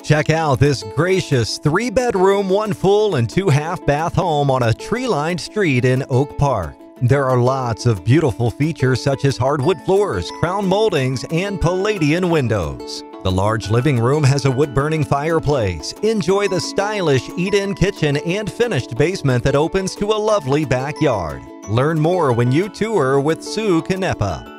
Check out this gracious 3-bedroom, 1 full and 2 half-bath home on a tree-lined street in Oak Park. There are lots of beautiful features such as hardwood floors, crown moldings, and Palladian windows. The large living room has a wood-burning fireplace. Enjoy the stylish eat-in kitchen and finished basement that opens to a lovely backyard. Learn more when you tour with Canepa.